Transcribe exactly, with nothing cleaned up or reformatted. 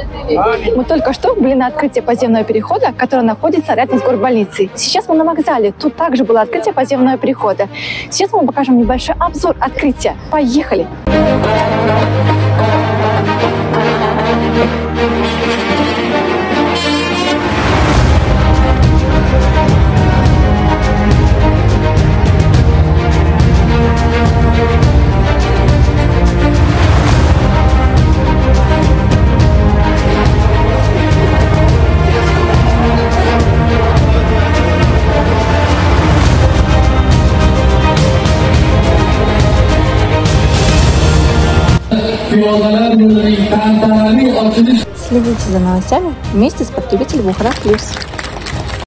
Мы только что были на открытии подземного перехода, который находится рядом с горбольницей. Сейчас мы на вокзале. Тут также было открытие подземного перехода. Сейчас мы покажем небольшой обзор открытия. Поехали! Следите за новостями вместе с потребителем Бухара Плюс.